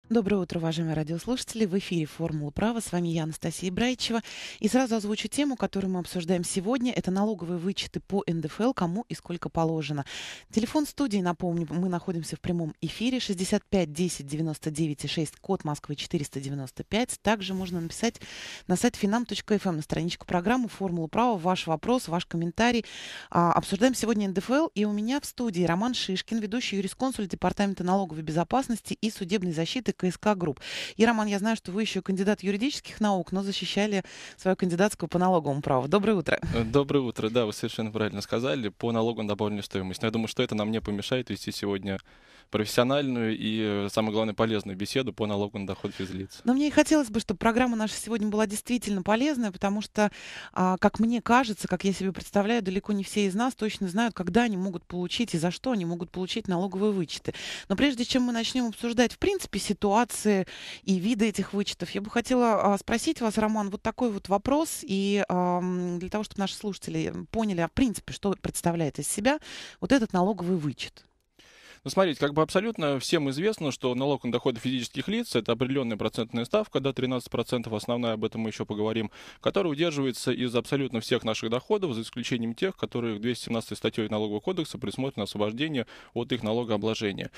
Доброе утро, уважаемые радиослушатели. В эфире «Формула права». С вами я, Анастасия Брайчева. И сразу озвучу тему, которую мы обсуждаем сегодня. Это налоговые вычеты по НДФЛ, кому и сколько положено. Телефон студии, напомню, мы находимся в прямом эфире. 65 10 99 6, код Москвы 495. Также можно написать на сайт finam.fm, на страничку программы «Формула права». Ваш вопрос, ваш комментарий. Обсуждаем сегодня НДФЛ. И у меня в студии Роман Шишкин, ведущий юрисконсульт Департамента налоговой безопасности и судебной защиты КСК Групп. И, Роман, я знаю, что вы еще кандидат юридических наук, но защищали свою кандидатскую по налоговому праву. Доброе утро. Доброе утро. Да, вы совершенно правильно сказали. По налогу на добавленную стоимость. Но я думаю, что это нам не помешает вести сегодня профессиональную и, самое главное, полезную беседу по налогу на доход физлиц. Но мне и хотелось бы, чтобы программа наша сегодня была действительно полезная, потому что, как мне кажется, как я себе представляю, далеко не все из нас точно знают, когда они могут получить и за что они могут получить налоговые вычеты. Но прежде чем мы начнем обсуждать, в принципе, ситуации и виды этих вычетов, я бы хотела спросить вас, Роман, вот такой вот вопрос, и для того, чтобы наши слушатели поняли, в принципе, что представляет из себя вот этот налоговый вычет. Ну, смотрите, как бы абсолютно всем известно, что налог на доходы физических лиц — это определенная процентная ставка, да, 13%, основная, об этом мы еще поговорим, которая удерживается из абсолютно всех наших доходов, за исключением тех, которые 217 статьей Налогового кодекса предусмотрено освобождение от их налогообложения.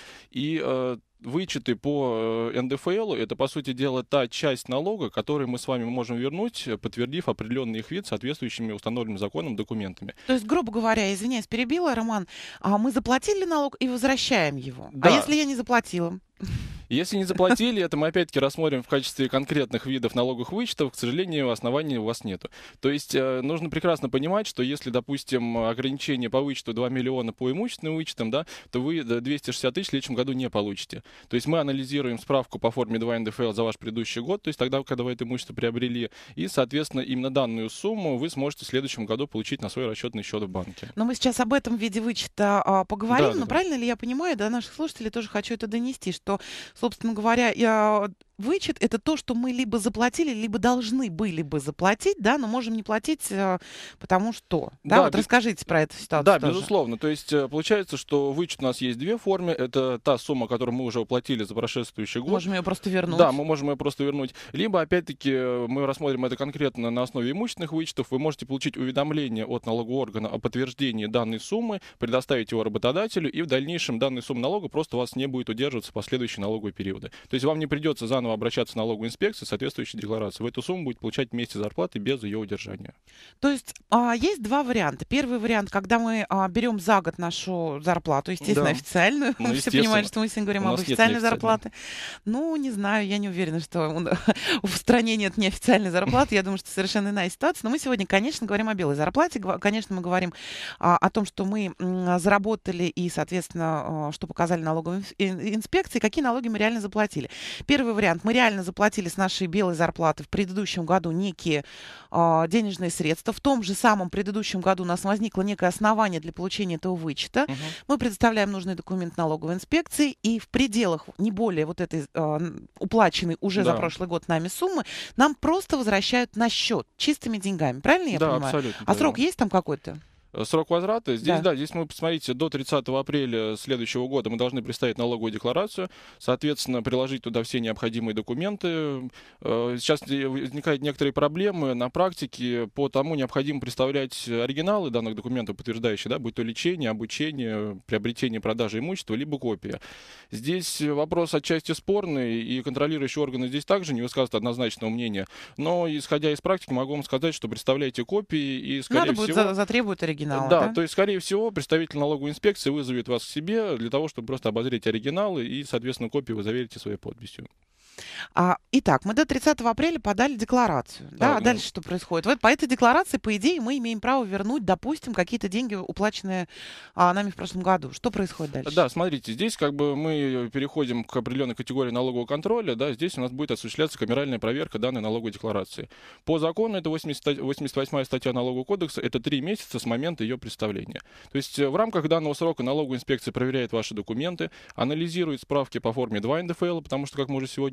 И вычеты по НДФЛ — это, по сути дела, та часть налога, которую мы с вами можем вернуть, подтвердив определенный их вид соответствующими установленным законом документами. То есть, грубо говоря, извиняюсь, перебила, Роман, мы заплатили налог и возвращаем его. Да. А если я не заплатила? Если не заплатили, это мы опять-таки рассмотрим в качестве конкретных видов налоговых вычетов. К сожалению, оснований у вас нету. То есть нужно прекрасно понимать, что если, допустим, ограничение по вычету 2 миллиона по имущественным вычетам, да, то вы 260 тысяч в следующем году не получите. То есть мы анализируем справку по форме 2 НДФЛ за ваш предыдущий год, то есть тогда, когда вы это имущество приобрели, и, соответственно, именно данную сумму вы сможете в следующем году получить на свой расчетный счет в банке. Но мы сейчас об этом виде вычета поговорим. Да. Но правильно ли я понимаю, до наших слушателей тоже хочу это донести, что, собственно говоря, вычет — это то, что мы либо заплатили, либо должны были бы заплатить, да, но можем не платить, потому что. Да, вот расскажите про эту ситуацию. Да, тоже. безусловно. То есть получается, что вычет у нас есть две формы. Это та сумма, которую мы уже уплатили за прошествующий год. Можем ее просто вернуть. Да, мы можем ее просто вернуть. Либо, опять-таки, мы рассмотрим это конкретно на основе имущественных вычетов. Вы можете получить уведомление от налогового органа о подтверждении данной суммы, предоставить его работодателю, и в дальнейшем данная сумма налога просто у вас не будет удерживаться в последующие налоговые периоды. То есть вам не придется заново обращаться в налоговую инспекцию с соответствующей декларацией. Вы эту сумму будете получать вместе с зарплатой без ее удержания. То есть есть два варианта. Первый вариант, когда мы берем за год нашу зарплату, естественно, Да. официальную. Ну, Все понимают, что мы сегодня говорим об официальной зарплате. Ну, не знаю, я не уверена, что в стране нет неофициальной зарплаты. Я думаю, что совершенно иная ситуация. Но мы сегодня, конечно, говорим о белой зарплате. Конечно, мы говорим о том, что мы заработали и, соответственно, что показали налоговой инспекции, какие налоги мы реально заплатили. Первый вариант. Мы реально заплатили с нашей белой зарплаты в предыдущем году некие денежные средства. В том же самом предыдущем году у нас возникло некое основание для получения этого вычета. Мы предоставляем нужный документ налоговой инспекции, и в пределах не более вот этой уплаченной уже за прошлый год нами суммы нам просто возвращают на счет чистыми деньгами. Правильно я понимаю? Абсолютно. А срок есть там какой-то? Срок возврата. Здесь мы, посмотрите, до 30 апреля следующего года мы должны представить налоговую декларацию, соответственно, приложить туда все необходимые документы. Сейчас возникают некоторые проблемы на практике, потому необходимо представлять оригиналы данных документов, подтверждающие, да, будь то лечение, обучение, приобретение, продажа имущества, либо копия. Здесь вопрос отчасти спорный, и контролирующие органы здесь также не высказывают однозначного мнения, но, исходя из практики, могу вам сказать, что представляйте копии, и, скорее всего... Надо будет затребовать оригинал. Да, то есть, скорее всего, представитель налоговой инспекции вызовет вас к себе для того, чтобы просто обозреть оригиналы, и, соответственно, копии вы заверите своей подписью. Итак, мы до 30 апреля подали декларацию. Да, а дальше что происходит? Вот по этой декларации, по идее, мы имеем право вернуть, допустим, какие-то деньги, уплаченные нами в прошлом году. Что происходит дальше? Да, смотрите, здесь как бы мы переходим к определенной категории налогового контроля. Да, здесь у нас будет осуществляться камеральная проверка данной налоговой декларации. По закону, это 88-я статья Налогового кодекса, это 3 месяца с момента ее представления. То есть в рамках данного срока налоговая инспекция проверяет ваши документы, анализирует справки по форме 2 НДФЛ, потому что, как мы уже сегодня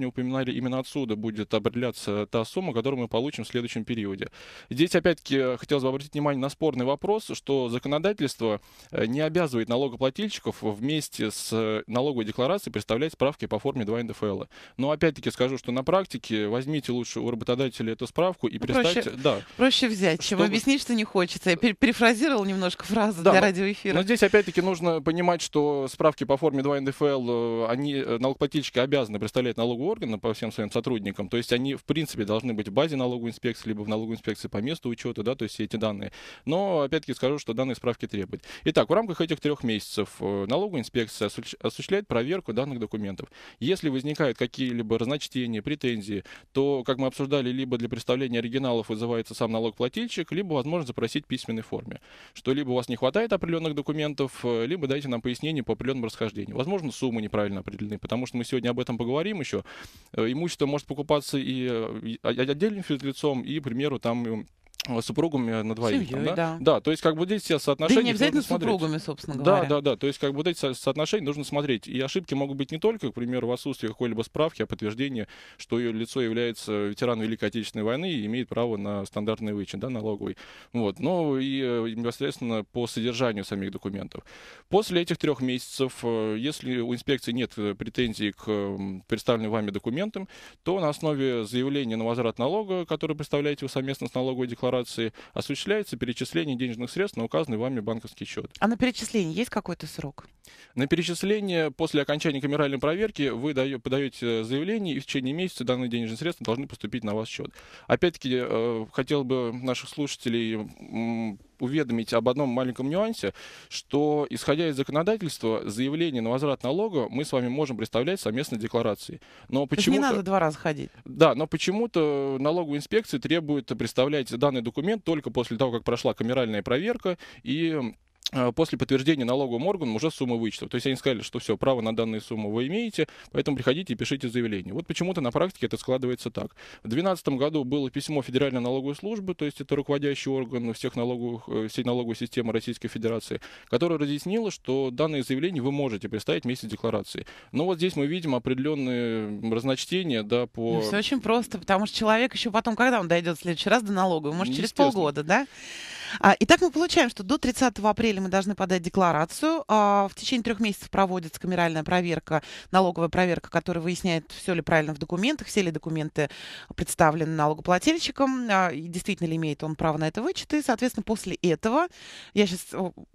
упоминали, именно отсюда будет определяться та сумма, которую мы получим в следующем периоде. Здесь, опять-таки, хотелось бы обратить внимание на спорный вопрос, что законодательство не обязывает налогоплательщиков вместе с налоговой декларацией представлять справки по форме 2 НДФЛ. Но, опять-таки, скажу, что на практике возьмите лучше у работодателя эту справку и представьте... Проще взять, чем объяснить, что не хочется. Я перефразировал немножко фразу для радиоэфира. Но здесь, опять-таки, нужно понимать, что справки по форме 2 НДФЛ, налогоплательщики обязаны представлять налоговый орган по всем своим сотрудникам. То есть они, в принципе, должны быть в базе налоговой инспекции, либо в налоговой инспекции по месту учета, да, то есть все эти данные. Но, опять-таки, скажу, что данные справки требуют. Итак, в рамках этих 3 месяцев налоговая инспекция осуществляет проверку данных документов. Если возникают какие-либо разночтения, претензии, то, как мы обсуждали, либо для представления оригиналов вызывается сам налогоплательщик, либо возможно запросить в письменной форме, что либо у вас не хватает определенных документов, либо дайте нам пояснение по определенному расхождению. Возможно, суммы неправильно определены, потому что мы сегодня об этом поговорим еще. Имущество может покупаться и отдельным физлицом, и, к примеру, там супругами на двоих. Семьей, да? Да, то есть как бы здесь все соотношения... Да и не обязательно супругами, собственно говоря. Да, то есть как бы эти соотношения нужно смотреть. И ошибки могут быть не только, к примеру, в отсутствии какой-либо справки о подтверждении, что ее лицо является ветераном Великой Отечественной войны и имеет право на стандартный вычет, да, налоговый. Вот. Но и непосредственно по содержанию самих документов. После этих 3 месяцев, если у инспекции нет претензий к представленным вами документам, то на основе заявления на возврат налога, который представляете вы совместно с налоговой декларацией, осуществляется перечисление денежных средств на указанный вами банковский счет. А на перечисление есть какой-то срок? На перечисление после окончания камеральной проверки вы подаете заявление, и в течение месяца данные денежные средства должны поступить на ваш счет. Опять-таки, хотел бы наших слушателей уведомить об одном маленьком нюансе, что, исходя из законодательства, заявление на возврат налога мы с вами можем представлять совместно декларации. Но почему-то... не надо 2 раза ходить. Да, но почему-то налоговая инспекция требует представлять данный документ только после того, как прошла камеральная проверка и после подтверждения налоговым органам уже сумма вычетов. То есть они сказали, что все, право на данные суммы вы имеете, поэтому приходите и пишите заявление. Вот почему-то на практике это складывается так. В 2012 году было письмо Федеральной налоговой службы, то есть это руководящий орган всей налоговой системы Российской Федерации, которая разъяснила, что данные заявления вы можете представить вместе с декларацией. Но вот здесь мы видим определенные разночтения, да, по... Ну, все очень просто, потому что человек еще потом, когда он дойдет в следующий раз до налоговой, может, через полгода, да? Итак, мы получаем, что до 30 апреля мы должны подать декларацию. В течение 3 месяцев проводится камеральная проверка, налоговая проверка, которая выясняет, все ли правильно в документах, все ли документы представлены налогоплательщиком, и действительно ли имеет он право на это вычет. И, соответственно, после этого, я сейчас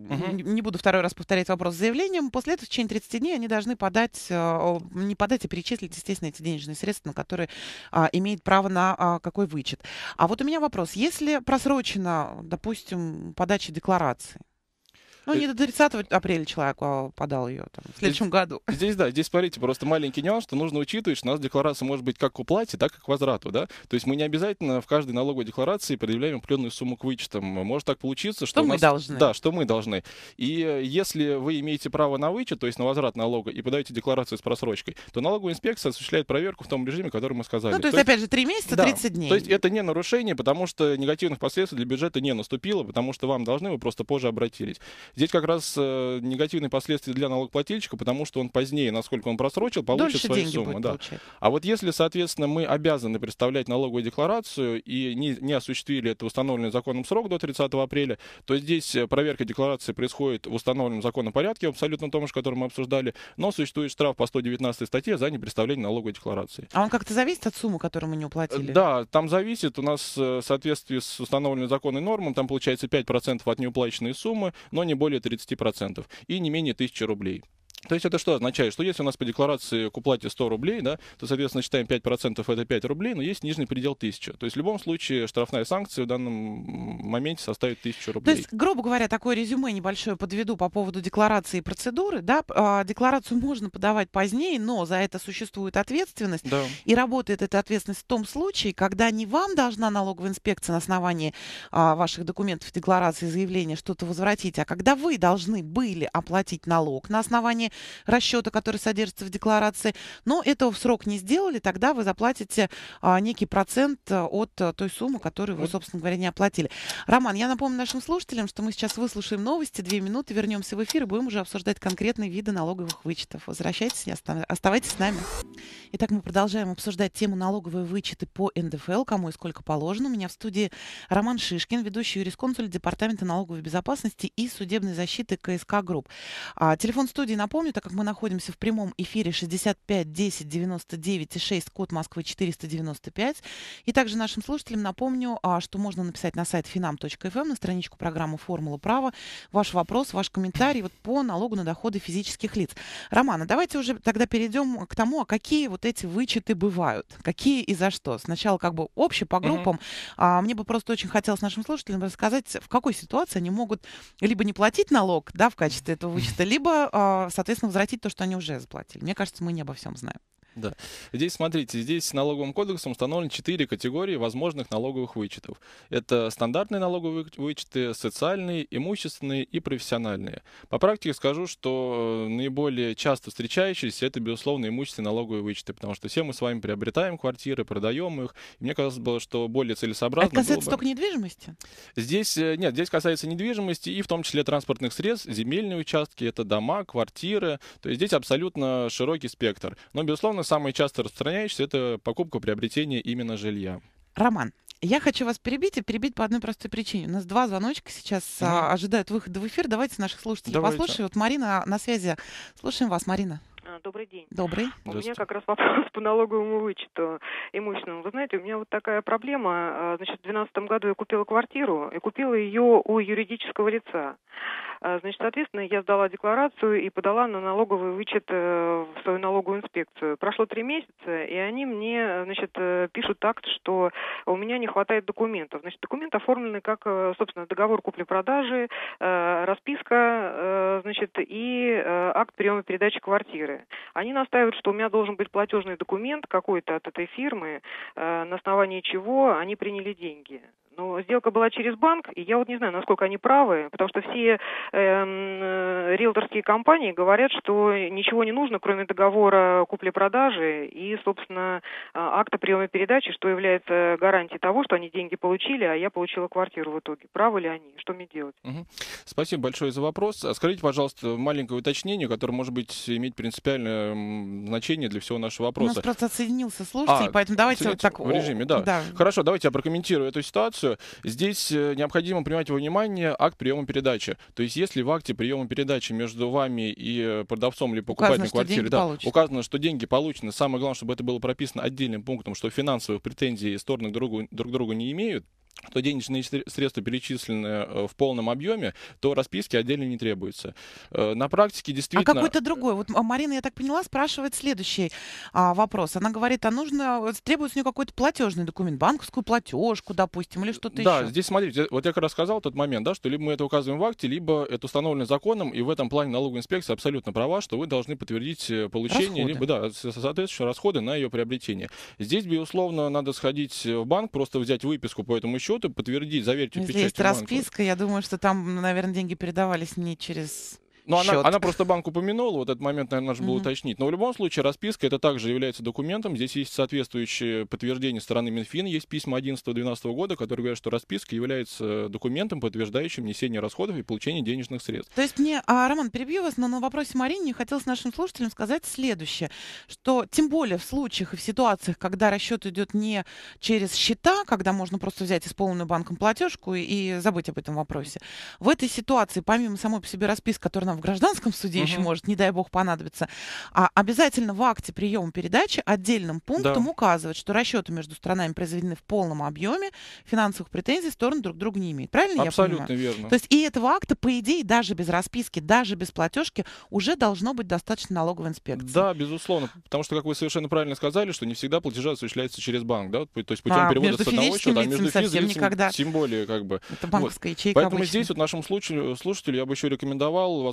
не буду 2-й раз повторять вопрос с заявлением, после этого в течение 30 дней они должны подать, не подать, а перечислить, естественно, эти денежные средства, на которые имеет право на какой вычет. А вот у меня вопрос. Если просрочено, допустим, подачи декларации, ну, не до 30 апреля человек подал ее в следующем году. Здесь, смотрите, просто маленький нюанс, что нужно учитывать, что у нас декларация может быть как к уплате, так и к возврату, да? То есть мы не обязательно в каждой налоговой декларации предъявляем определенную сумму к вычетам. Может так получиться, что мы должны. Да, что мы должны. И если вы имеете право на вычет, то есть на возврат налога, и подаете декларацию с просрочкой, то налоговая инспекция осуществляет проверку в том режиме, который мы сказали. Ну, то есть опять же, 3 месяца, 30 дней. То есть это не нарушение, потому что негативных последствий для бюджета не наступило, потому что вам должны, вы просто позже обратились. Здесь как раз негативные последствия для налогоплательщика, потому что он позднее, насколько он просрочил, получит свою сумму. Да. А вот если, соответственно, мы обязаны представлять налоговую декларацию и не осуществили это в установленный законом срок до 30 апреля, то здесь проверка декларации происходит в установленном законном порядке, абсолютно том же, который мы обсуждали, но существует штраф по 119 статье за непредставление налоговой декларации. А он как-то зависит от суммы, которую мы не уплатили? Да, там зависит. У нас в соответствии с установленной законной нормой, там получается 5% от неуплаченной суммы, но не более 30%. И не менее 1000 рублей. То есть это что означает? Что если у нас по декларации к уплате 100 рублей, да, то, соответственно, считаем 5%, это 5 рублей, но есть нижний предел 1000. То есть в любом случае штрафная санкция в данном моменте составит 1000 рублей. То есть, грубо говоря, такое резюме небольшое подведу по поводу декларации и процедуры. Да? Декларацию можно подавать позднее, но за это существует ответственность. Да. И работает эта ответственность в том случае, когда не вам должна налоговая инспекция на основании ваших документов, декларации, заявления что-то возвратить, а когда вы должны были оплатить налог на основании расчета, которые содержатся в декларации, но этого в срок не сделали, тогда вы заплатите некий процент от той суммы, которую вы, собственно говоря, не оплатили. Роман, я напомню нашим слушателям, что мы сейчас выслушаем новости, 2 минуты, вернемся в эфир и будем уже обсуждать конкретные виды налоговых вычетов. Возвращайтесь, оставайтесь с нами. Итак, мы продолжаем обсуждать тему налоговые вычеты по НДФЛ, кому и сколько положено. У меня в студии Роман Шишкин, ведущий юрисконсульт Департамента налоговой безопасности и судебной защиты КСК Групп. Телефон студии, напомню, так как мы находимся в прямом эфире, 65 10 99 6, код Москвы 495. И также нашим слушателям напомню, что можно написать на сайт finam.fm, на страничку программы «Формула права». Ваш вопрос, ваш комментарий вот по налогу на доходы физических лиц. Роман, давайте уже тогда перейдем к тому, какие вот эти вычеты бывают, какие и за что. Сначала как бы общие по группам. Мне бы просто очень хотелось нашим слушателям рассказать, в какой ситуации они могут либо не платить налог, да, в качестве этого вычета, либо, соответственно, возвратить то, что они уже заплатили. Мне кажется, мы не обо всем знаем. Да. Здесь, смотрите, здесь налоговым кодексом установлены 4 категории возможных налоговых вычетов. Это стандартные налоговые вычеты, социальные, имущественные и профессиональные. По практике скажу, что наиболее часто встречающиеся это, безусловно, имущественные налоговые вычеты, потому что все мы с вами приобретаем квартиры, продаем их. И мне казалось, что более целесообразно это касается только недвижимости? Здесь нет, здесь касается недвижимости и в том числе транспортных средств, земельные участки, это дома, квартиры. То есть здесь абсолютно широкий спектр. Но, безусловно, самое часто распространяющееся это покупка, приобретение именно жилья. Роман, я хочу вас перебить по одной простой причине. У нас 2 звоночка сейчас ожидают выхода в эфир. Давайте наших слушателей послушаем. Вот Марина на связи. Слушаем вас, Марина. Добрый день. Добрый. У меня как раз вопрос по налоговому вычету имущественному. Вы знаете, у меня вот такая проблема. Значит, в 2012 году я купила квартиру и купила ее у юридического лица. Значит, соответственно, я сдала декларацию и подала на налоговый вычет в свою налоговую инспекцию. Прошло 3 месяца, и они мне, значит, пишут акт, что у меня не хватает документов. Значит, документы оформлены как, собственно, договор купли-продажи, расписка, значит, и акт приема-передачи квартиры. Они настаивают, что у меня должен быть платежный документ какой-то от этой фирмы, на основании чего они приняли деньги. Но сделка была через банк, и я вот не знаю, насколько они правы, потому что все риэлторские компании говорят, что ничего не нужно, кроме договора купли-продажи и, собственно, акта приема передачи, что является гарантией того, что они деньги получили, а я получила квартиру в итоге. Правы ли они? Что мне делать? Спасибо большое за вопрос. Скажите, пожалуйста, маленькое уточнение, которое, может быть, имеет принципиальное значение для всего нашего вопроса. У нас просто отсоединился слушатель, поэтому давайте вот так... В режиме, да. Хорошо, давайте я прокомментирую эту ситуацию. Здесь необходимо принимать во внимание акт приема-передачи. То есть, если в акте приема-передачи между вами и продавцом или покупателем квартиры указано, что деньги получены, самое главное, чтобы это было прописано отдельным пунктом, что финансовых претензий стороны друг к другу не имеют, то денежные средства перечислены в полном объеме, то расписки отдельно не требуются. На практике действительно... А какой-то другой. Вот Марина, я так поняла, спрашивает следующий вопрос. Она говорит, требуется у нее какой-то платежный документ, банковскую платежку, допустим, или что-то еще. Да, здесь, смотрите, вот я как раз сказал тот момент, да, что либо мы это указываем в акте, либо это установлено законом, и в этом плане налоговая инспекция абсолютно права, что вы должны подтвердить получение, либо, соответствующие расходы на ее приобретение. Здесь, безусловно, надо сходить в банк, просто взять выписку по этому счету, подтвердить, заверить печатью банка. Если есть расписка, я думаю, что там, наверное, деньги передавались не через... Но она просто банк упомянула, вот этот момент, наверное, нужно было уточнить. Но в любом случае расписка это также является документом. Здесь есть соответствующее подтверждение стороны Минфина. Есть письма 2011-2012 года, которые говорят, что расписка является документом, подтверждающим внесение расходов и получение денежных средств. То есть мне, Роман, перебью вас, но на вопросе Марине хотелось нашим слушателям сказать следующее, что тем более в случаях и в ситуациях, когда расчет идет не через счета, когда можно просто взять исполненную банком платежку и забыть об этом вопросе, в этой ситуации, помимо самой по себе расписки, которая нам в гражданском суде еще может, не дай бог, понадобиться, обязательно в акте приема передачи отдельным пунктом указывать, что расчеты между сторонами произведены в полном объеме, финансовых претензий стороны друг к другу не имеют. Правильно Абсолютно я понимаю? Верно. То есть и этого акта, по идее, даже без расписки, даже без платежки, уже должно быть достаточно налоговой инспекции. Да, безусловно. Потому что, как вы совершенно правильно сказали, что не всегда платежи осуществляются через банк, да? То есть путем перевода с одного счета, а между физлицами тем более как бы. Это банковская ячейка Поэтому обычно. здесь вот нашему слушателю я бы еще рекомендовал, возможно,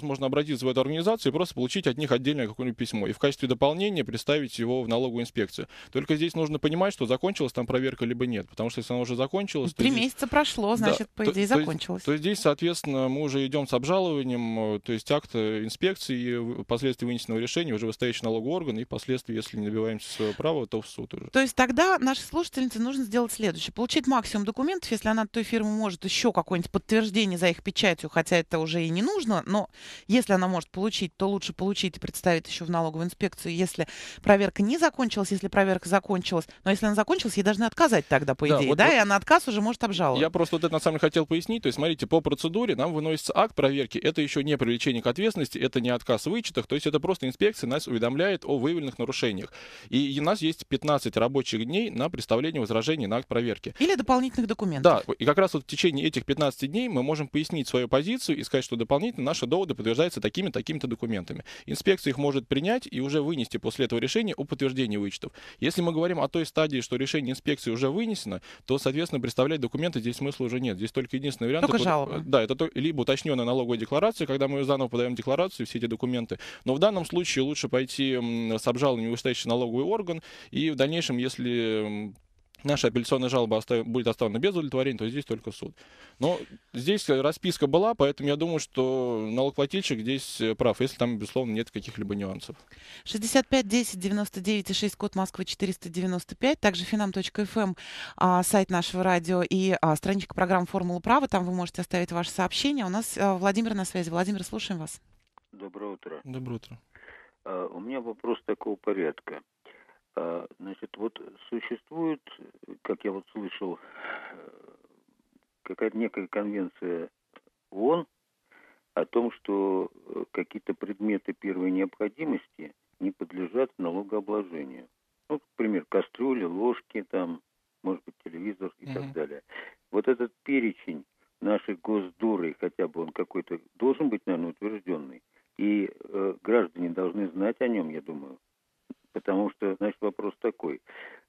можно обратиться в эту организацию и просто получить от них отдельное какое-нибудь письмо. И в качестве дополнения представить его в налоговую инспекцию. Только здесь нужно понимать, что закончилась там проверка либо нет. Потому что если она уже закончилась... 3 месяца прошло, значит, да, по идее, закончилась. То есть здесь, соответственно, мы уже идем с обжалованием, то есть акт инспекции, впоследствии вынесенного решения уже выстающий налоговый орган, и впоследствии, если не добиваемся своего права, то в суд уже. То есть тогда нашей слушательнице нужно сделать следующее. Получить максимум документов, если она от той фирмы может еще какое-нибудь подтверждение за их печатью, хотя это уже и не нужно, но если она может получить, то лучше получить и представить еще в налоговую инспекцию, если проверка не закончилась, если проверка закончилась. Но если она закончилась, ей должны отказать тогда, по идее, да? И она отказ уже может обжаловать. Я просто вот это на самом деле хотел пояснить. То есть, смотрите, по процедуре нам выносится акт проверки. Это еще не привлечение к ответственности, это не отказ в вычетах. То есть это просто инспекция нас уведомляет о выявленных нарушениях. И у нас есть 15 рабочих дней на представление возражений на акт проверки. Или дополнительных документов. Да, и как раз вот в течение этих 15 дней мы можем пояснить свою позицию и сказать, что дополнительно наши доводы подтверждаются такими-то документами. Инспекция их может принять и уже вынести после этого решения о подтверждении вычетов. Если мы говорим о той стадии, что решение инспекции уже вынесено, то, соответственно, представлять документы здесь смысла уже нет. Здесь только единственный вариант. Только жалоба. Да, это либо уточненная налоговая декларация, когда мы заново подаем декларацию, все эти документы. Но в данном случае лучше пойти с обжалованием в вышестоящий налоговый орган, и в дальнейшем, если наша апелляционная жалоба будет оставлена без удовлетворения, то здесь только суд. Но здесь расписка была, поэтому я думаю, что налогоплательщик здесь прав, если там, безусловно, нет каких-либо нюансов. 65 10 99 6, код Москвы 495, также finam.fm, сайт нашего радио и страничка программы «Формула права», там вы можете оставить ваши сообщения. У нас Владимир на связи. Владимир, слушаем вас. Доброе утро. Доброе утро. У меня вопрос такого порядка. Значит, вот существует, как я вот слышал, какая-то некая конвенция ООН о том, что какие-то предметы первой необходимости не подлежат налогообложению. Ну, например, кастрюли, ложки, там, может быть, телевизор и так далее. Вот этот перечень нашей Госдуры, хотя бы он какой-то должен быть, наверное, утвержденный, и граждане должны знать о нем, я думаю. Потому что, значит, вопрос такой.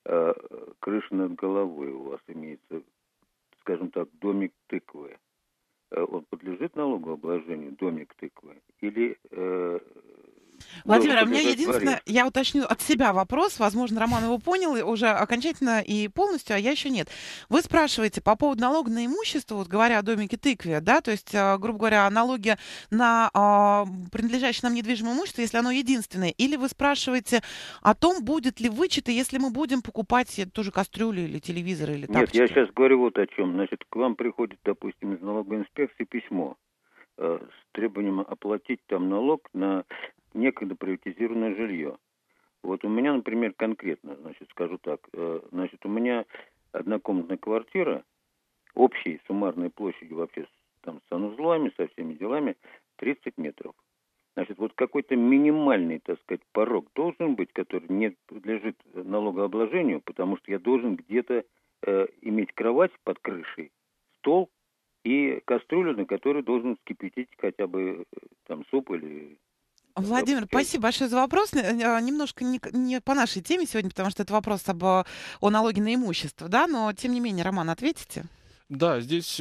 Крыша над головой у вас имеется, скажем так, домик тыквы. Он подлежит налогообложению, домик тыквы? Или... Владимир, у меня единственное, я уточню от себя вопрос, возможно, Роман его понял уже окончательно и полностью, а я еще нет. Вы спрашиваете по поводу налога на имущество, вот говоря о домике тыкве, да, то есть, грубо говоря, налоги на принадлежащее нам недвижимое имущество, если оно единственное, или вы спрашиваете о том, будет ли вычеты, если мы будем покупать тоже кастрюли или телевизоры или тапочки? Нет, я сейчас говорю вот о чем. Значит, к вам приходит, допустим, из налоговой инспекции письмо с требованием оплатить там налог на некогда приватизированное жилье. Вот у меня, например, конкретно, значит, скажу так, значит, у меня однокомнатная квартира, общей суммарной площадью вообще там с санузлами, со всеми делами, 30 метров. Значит, вот какой-то минимальный, так сказать, порог должен быть, который не подлежит налогообложению, потому что я должен где-то иметь кровать под крышей, стол и кастрюлю, на которой должен вскипятить хотя бы там суп или... Владимир, спасибо большое за вопрос. Немножко не по нашей теме сегодня, потому что это вопрос о налоге на имущество, да, но тем не менее, Роман, ответите? Да, здесь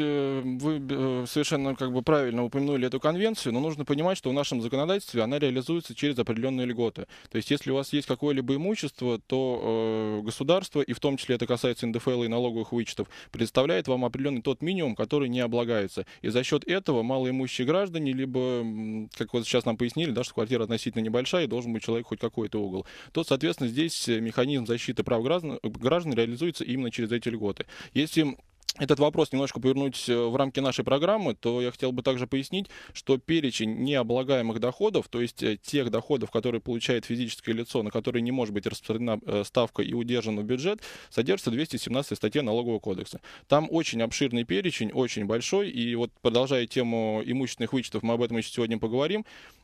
вы совершенно правильно упомянули эту конвенцию, но нужно понимать, что в нашем законодательстве она реализуется через определенные льготы. То есть если у вас есть какое-либо имущество, то государство, и в том числе это касается НДФЛ и налоговых вычетов, предоставляет вам определенный тот минимум, который не облагается. И за счет этого малоимущие граждане, либо, как вот сейчас нам пояснили, да, что квартира относительно небольшая, и должен быть человек хоть какой-то угол, то, соответственно, здесь механизм защиты прав граждан реализуется именно через эти льготы. Если этот вопрос немножко повернуть в рамки нашей программы, то я хотел бы также пояснить, что перечень необлагаемых доходов, то есть тех доходов, которые получает физическое лицо, на которые не может быть распространена ставка и удержана в бюджет, содержится в 217 статье Налогового кодекса. Там очень обширный перечень, очень большой, и вот продолжая тему имущественных вычетов, мы об этом еще сегодня поговорим.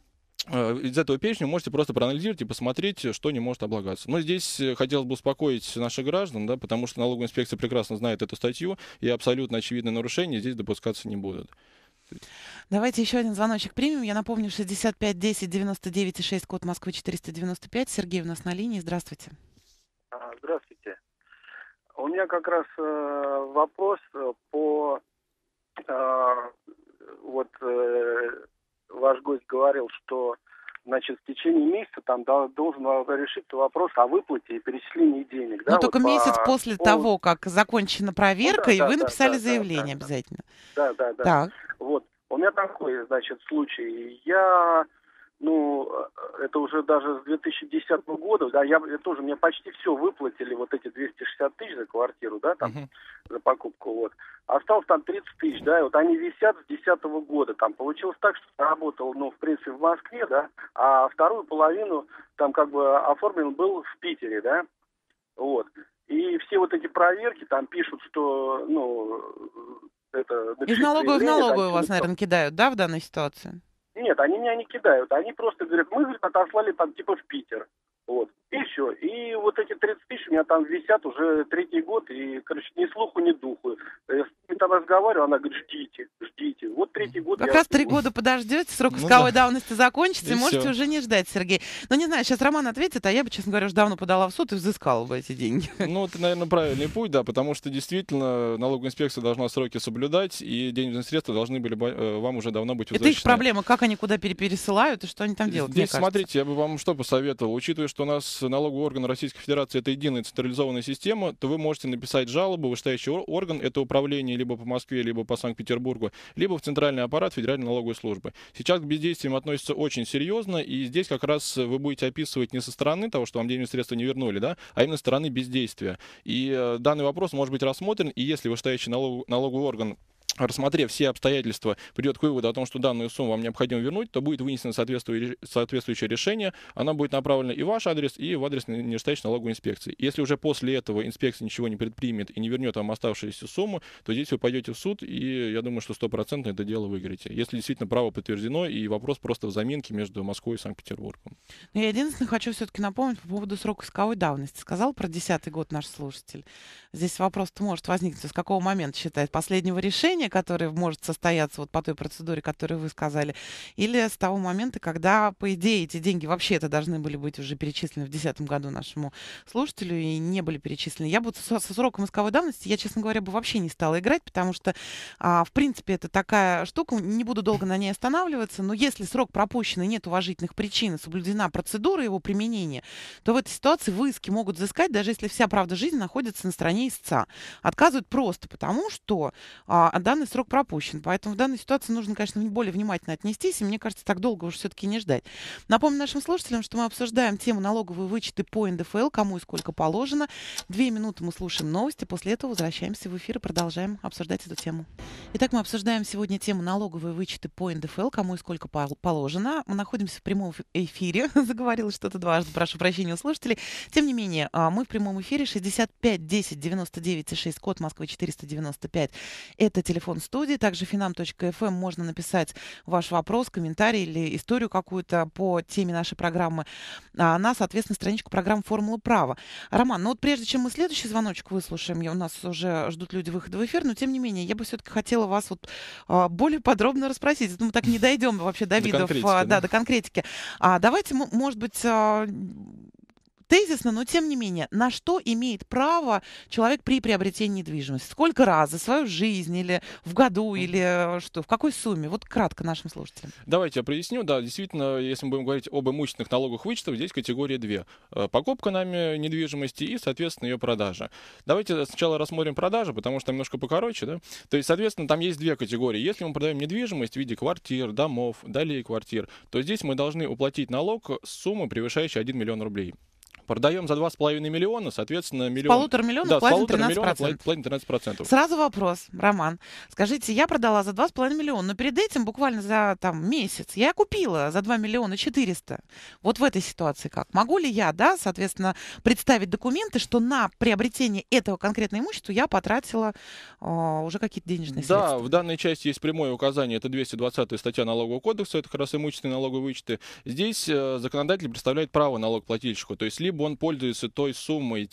Из этого перечня вы можете просто проанализировать и посмотреть, что не может облагаться. Но здесь хотелось бы успокоить наших граждан, да, потому что налоговая инспекция прекрасно знает эту статью, и абсолютно очевидные нарушения здесь допускаться не будут. Давайте еще один звоночек примем. Я напомню, 65 10 99 6, код Москвы 495. Сергей у нас на линии. Здравствуйте. Здравствуйте. У меня как раз вопрос по ваш гость говорил, что, значит, в течение месяца там должен решиться вопрос о выплате и перечислении денег. Но только месяц после того, как закончена проверка, и вы написали заявление обязательно. Да. Так. Вот. У меня такой, значит, случай. Это уже даже с 2010 года, да, мне почти все выплатили, вот эти 260 тысяч за квартиру, да, там, за покупку, вот. Осталось там 30 тысяч, да, и вот они висят с 2010 года. Там получилось так, что работал, в принципе, в Москве, да, а вторую половину там как бы оформлен был в Питере, да, вот. И все вот эти проверки там пишут, что, Из налоговой в налоговую вас, наверное, кидают, да, в данной ситуации? Нет, они меня не кидают. Они просто говорят, мы, говорит, отослали там типа в Питер. Вот. И все. И вот эти 30 тысяч у меня там висят уже третий год. И, короче, ни слуху, ни духу. Я с ней там разговариваю, она говорит, ждите. Вот третий год. Как раз 3 года подождете, срок исковой давности закончится, и можете уже не ждать, Сергей. Но не знаю, сейчас Роман ответит, а я бы, честно говоря, уже давно подала в суд и взыскала бы эти деньги. Это, наверное, правильный путь, да, потому что действительно налоговая инспекция должна сроки соблюдать, и денежные средства должны были вам уже давно быть возвращены. Это их проблема, как они куда пересылают и что они там делают. Здесь, смотрите, я бы вам что посоветовал. Учитывая, что у нас налоговый орган Российской Федерации — это единая централизованная система, то вы можете написать жалобу, вышестоящий орган, это управление либо по Москве, либо по Санкт-Петербургу, либо в центральный аппарат Федеральной налоговой службы. Сейчас к бездействиям относятся очень серьезно, и здесь как раз вы будете описывать не со стороны того, что вам денежные средства не вернули, да, а именно со стороны бездействия. И данный вопрос может быть рассмотрен, и если вышестоящий налоговый орган, рассмотрев все обстоятельства, придет к выводу о том, что данную сумму вам необходимо вернуть, то будет вынесено соответствующее решение. Оно будет направлено и в ваш адрес, и в адрес нижестоящей налоговой инспекции. Если уже после этого инспекция ничего не предпримет и не вернет вам оставшуюся сумму, то здесь вы пойдете в суд, и я думаю, что 100% это дело выиграете. Если действительно право подтверждено, и вопрос просто в заминке между Москвой и Санкт-Петербургом. Я единственное хочу все-таки напомнить по поводу срока исковой давности. Сказал про 10-й год наш слушатель. Здесь вопрос-то может возникнуть, с какого момента считает последнего решения, которое может состояться вот по той процедуре, которую вы сказали, или с того момента, когда, по идее, эти деньги вообще-то должны были быть уже перечислены в 2010 году нашему слушателю и не были перечислены. Я бы со сроком исковой давности, я, честно говоря, бы вообще не стала играть, потому что, в принципе, это такая штука, не буду долго на ней останавливаться, но если срок пропущен и нет уважительных причин, и соблюдена процедура его применения, то в этой ситуации в иске могут взыскать, даже если вся правда жизни находится на стороне истца. Отказывают просто потому, что данный срок пропущен. Поэтому в данной ситуации нужно, конечно, более внимательно отнестись, и мне кажется, так долго уж все-таки не ждать. Напомню нашим слушателям, что мы обсуждаем тему налоговые вычеты по НДФЛ, кому и сколько положено. 2 минуты мы слушаем новости, после этого возвращаемся в эфир и продолжаем обсуждать эту тему. Итак, мы обсуждаем сегодня тему налоговые вычеты по НДФЛ, кому и сколько положено. Мы находимся в прямом эфире, заговорила что-то дважды, прошу прощения у слушателей. Тем не менее, мы в прямом эфире, 65 10 99 6, код Москвы 495. Это телефон студии. Также finam.fm можно написать ваш вопрос, комментарий или историю какую-то по теме нашей программы на, соответственно, страничку программы «Формула права». Роман, вот прежде чем мы следующий звоночек выслушаем, у нас уже ждут люди выхода в эфир, но тем не менее, я бы все-таки хотела вас более подробно расспросить. Мы так не дойдем вообще до видов, до конкретики. Давайте, может быть, тезисно, но тем не менее, на что имеет право человек при приобретении недвижимости? Сколько раз за свою жизнь или в году, или что? В какой сумме? Вот кратко нашим слушателям. Давайте я проясню. Да, действительно, если мы будем говорить об имущественных налоговых вычетах, здесь категория 2. Покупка нами недвижимости и, соответственно, ее продажа. Давайте сначала рассмотрим продажу, потому что немножко покороче, да? То есть, соответственно, там есть 2 категории. Если мы продаем недвижимость в виде квартир, домов, долей квартир, то здесь мы должны уплатить налог с суммы, превышающей 1 миллион рублей. Продаем за 2,5 миллиона, соответственно, миллион. С 1,5 миллиона платим 13%. Сразу вопрос, Роман. Скажите, я продала за 2,5 миллиона, но перед этим буквально за месяц я купила за 2 миллиона 400. Вот в этой ситуации как? Могу ли я, соответственно, представить документы, что на приобретение этого конкретного имущества я потратила уже какие-то денежные средства? Да, в данной части есть прямое указание, это 220 статья Налогового кодекса, это как раз имущественные налоговые вычеты. Здесь законодатель представляет право налогоплательщику, то есть либо либо он пользуется той суммой,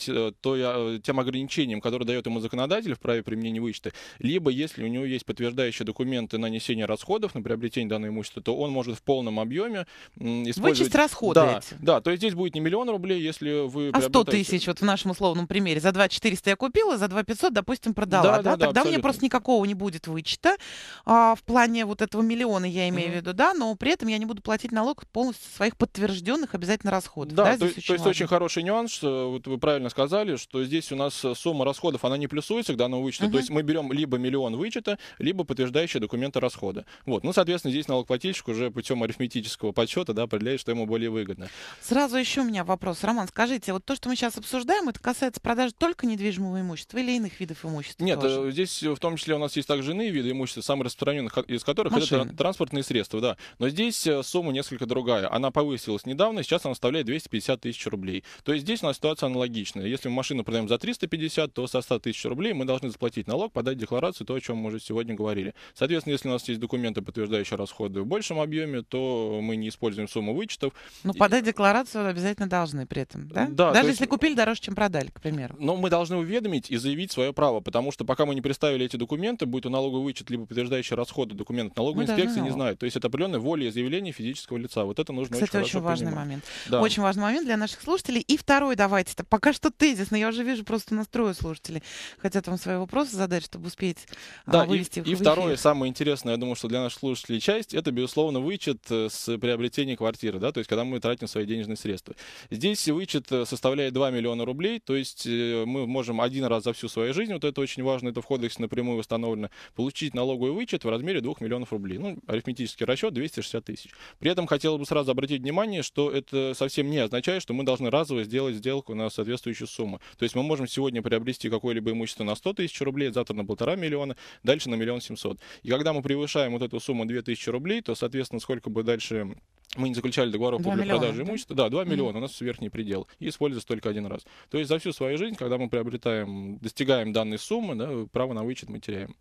тем ограничением, которое дает ему законодатель в праве применения вычета, либо если у него есть подтверждающие документы на несение расходов на приобретение данного имущества, то он может в полном объеме использовать... Вычесть расходы эти. Да, то есть здесь будет не 1 000 000 рублей, если вы приобретаете... 100 тысяч, вот в нашем условном примере, за 2 400 я купила, за 2 500, допустим, продала. Да, тогда у меня просто никакого не будет вычета в плане вот этого миллиона, я имею в виду, да, но при этом я не буду платить налог полностью своих подтвержденных обязательно расходов. Да, то есть очень хороший нюанс, вот вы правильно сказали, что здесь у нас сумма расходов, она не плюсуется к данному вычету, то есть мы берем либо 1 000 000 вычета, либо подтверждающие документы расхода. Вот, ну, соответственно, здесь налогоплательщик уже путем арифметического подсчета, да, определяет, что ему более выгодно. Сразу еще у меня вопрос. Роман, скажите, вот то, что мы сейчас обсуждаем, это касается продажи только недвижимого имущества или иных видов имущества? Нет, тоже? Здесь в том числе у нас есть также иные виды имущества, самые распространенных из которых это транспортные средства, да. Но здесь сумма несколько другая. Она повысилась недавно, сейчас она составляет 250 тысяч рублей. То есть здесь у нас ситуация аналогичная. Если мы машину продаем за 350, то со 100 тысяч рублей мы должны заплатить налог, подать декларацию, то, о чем мы уже сегодня говорили. Соответственно, если у нас есть документы, подтверждающие расходы в большем объеме, то мы не используем сумму вычетов. Но подать декларацию обязательно должны при этом, да? Да, даже если купили дороже, чем продали, к примеру. Но мы должны уведомить и заявить свое право, потому что пока мы не представили эти документы, будет у налоговый вычет, либо подтверждающие расходы документов, налоговая инспекция не знает. То есть это определенная воля и заявление физического лица. Вот это нужно очень хорошо важный понимать. момент. Да. Очень важный момент для наших слушателей. И второй давайте. Пока что тезисно. Я уже вижу просто настрою слушателей. Хотят вам свои вопросы задать, чтобы успеть вывести их в эфир. И второе, самое интересное, я думаю, что для наших слушателей часть, это, безусловно, вычет с приобретения квартиры, да, то есть когда мы тратим свои денежные средства. Здесь вычет составляет 2 миллиона рублей, то есть мы можем один раз за всю свою жизнь, вот это очень важно, это в кодексе напрямую установлено, получить налоговый вычет в размере 2 миллионов рублей. Ну, арифметический расчет 260 тысяч. При этом хотел бы сразу обратить внимание, что это совсем не означает, что мы должны разово сделать сделку на соответствующую сумму. То есть мы можем сегодня приобрести какое-либо имущество на 100 тысяч рублей, завтра на 1,5 миллиона, дальше на 1 700 000. И когда мы превышаем вот эту сумму 2000 рублей, то, соответственно, сколько бы дальше мы не заключали договоров по продаже имущества, да, 2 миллиона, у нас верхний предел, и используется только один раз. То есть за всю свою жизнь, когда мы достигаем данной суммы, да, право на вычет мы теряем.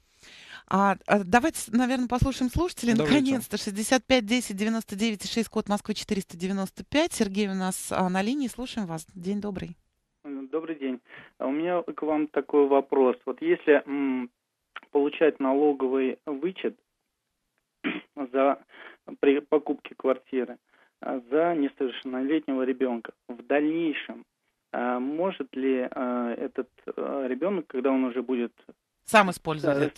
Давайте, наверное, послушаем слушателей. Наконец-то 65 10 99 6, код Москвы 495. Сергей у нас на линии. Слушаем вас. День добрый. Добрый день. У меня к вам такой вопрос. Вот если получать налоговый вычет при покупке квартиры за несовершеннолетнего ребенка, в дальнейшем может ли этот ребенок, когда он уже будет сам использовать